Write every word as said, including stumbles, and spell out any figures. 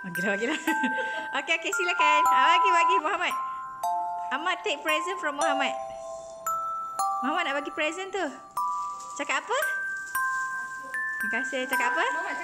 Bagi dah, bagi dah. Okey, okey, silakan. Ah, bagi, bagi Muhammad. Ahmad take present from Muhammad. Muhammad nak bagi present tu. Cakap apa? Terima kasih. Cakap apa?